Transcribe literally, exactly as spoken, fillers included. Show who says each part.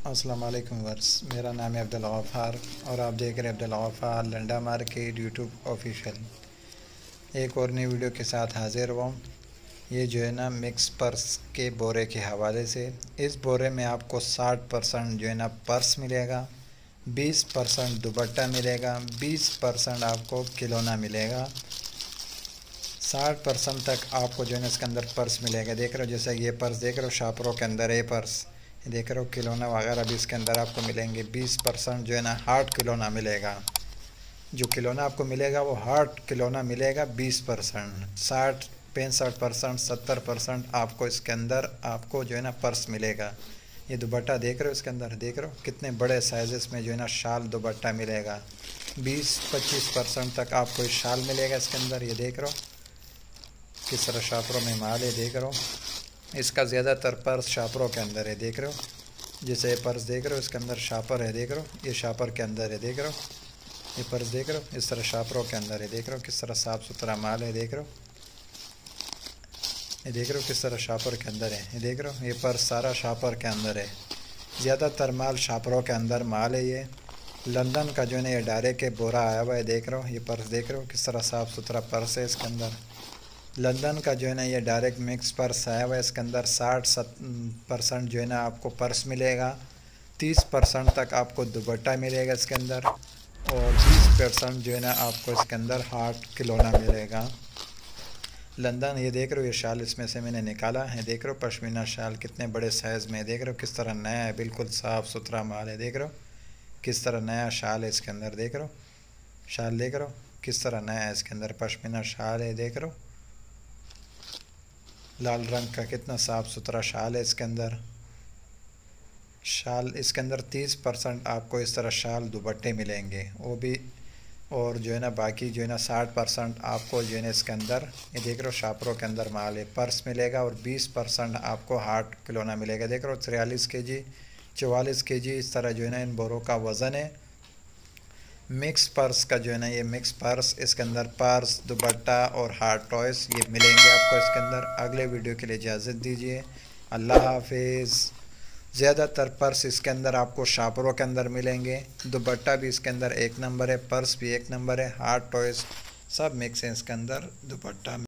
Speaker 1: अस्सलाम वालेकुम वर्स, मेरा नाम है अब्दुल गफ़ार और आप देख रहे हैं Abdul Ghaffar Landa market YouTube official. एक और नई वीडियो के साथ हाज़िर हुआ। ये जो है ना मिक्स पर्स के बोरे के हवाले से, इस बोरे में आपको साठ परसेंट जो है ना पर्स मिलेगा, बीस परसेंट दुपट्टा मिलेगा, बीस परसेंट आपको खिलौना मिलेगा, साठ परसेंट तक आपको जो है ना इसके अंदर पर्स मिलेगा। देख रहे हो जैसे ये पर्स देख रहे हो शापरों के अंदर है पर्स, देख रहे हो खिलौना वगैरह भी इसके अंदर आपको मिलेंगे। बीस परसेंट जो है ना हार्ड खिलौना मिलेगा, जो खिलौना आपको मिलेगा वो हार्ड खिलौना मिलेगा बीस परसेंट। साठ पैंसठ परसेंट सत्तर परसेंट आपको इसके अंदर आपको जो है ना पर्स मिलेगा। ये दुपट्टा देख रहे हो इसके अंदर, देख रहे हो कितने बड़े साइज़ में जो है ना शाल दुपट्टा मिलेगा। बीस पच्चीस परसेंट तक आपको इस शाल मिलेगा इसके अंदर। ये देख रहे हो किस तरह शापरों में माल है, देख रहे हो इसका ज़्यादातर पर्स शापरों के अंदर है। देख रहे हो जैसे ये पर्स देख रहे हो इसके अंदर शापर है, देख रहे हो ये शापर के अंदर है, देख रहे हो ये पर्स देख रहे हो इस तरह शापरों के अंदर है। देख रहे हो किस तरह साफ़ सुथरा माल है, देख रहे हो ये देख रहे हो किस तरह शापर के अंदर है। ये देख रहे हो ये पर्स सारा शापर के अंदर है, ज़्यादातर माल शापरों के अंदर माल है। ये लंदन का जो है ना ये डायरेक्ट के बोरा आया हुआ है। देख रहे हो ये पर्स देख रहे हो किस तरह साफ़ सुथरा पर्स है इसके अंदर। लंदन का जो है ना ये डायरेक्ट मिक्स पर्स आया हुआ है। इसके अंदर साठ सत परसेंट जो है ना आपको पर्स मिलेगा, तीस परसेंट तक आपको दुपट्टा मिलेगा इसके अंदर, और बीस परसेंट जो है ना आपको इसके अंदर हार्ड खिलौना मिलेगा। लंदन ये देख रहे हो ये शाल इसमें से मैंने निकाला है, देख रहे हो पश्मीना शाल कितने बड़े साइज़ में, देख रहे हो किस तरह नया है, बिल्कुल साफ़ सुथरा माल है। देख रहे हो किस तरह नया शाल है इसके अंदर, देख रहे हो शाल देख रहे हो किस तरह नया है इसके अंदर पश्मीना शाल है। देख रहे हो लाल रंग का कितना साफ़ सुथरा शाल है इसके अंदर। शाल इसके अंदर तीस परसेंट आपको इस तरह शाल दुपट्टे मिलेंगे वो भी, और जो है ना बाकी जो है ना साठ परसेंट आपको जो है ना इसके अंदर ये देख रहे हो शापरों के अंदर माल है पर्स मिलेगा, और बीस परसेंट आपको हार्ड खिलौना मिलेगा। देख रहे हो तिरयालीस के जी चवालीस के जी इस तरह जो है ना इन बोरों का वज़न है। मिक्स पर्स का जो है ना ये मिक्स पर्स, इसके अंदर पर्स दुपट्टा और हार्ड टॉयस ये मिलेंगे आपको इसके अंदर। अगले वीडियो के लिए इजाज़त दीजिए, अल्लाह हाफिज़। ज़्यादातर पर्स इसके अंदर आपको शापरों के अंदर मिलेंगे, दुपट्टा भी इसके अंदर एक नंबर है, पर्स भी एक नंबर है, हार्ड टॉयस सब मिक्स हैं इसके अंदर दुपट्टा